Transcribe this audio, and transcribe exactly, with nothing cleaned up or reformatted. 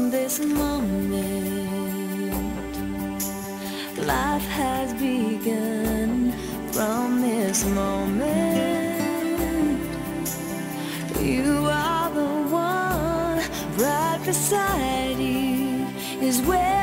from this moment. Life has begun from this moment. You are the one right beside you is where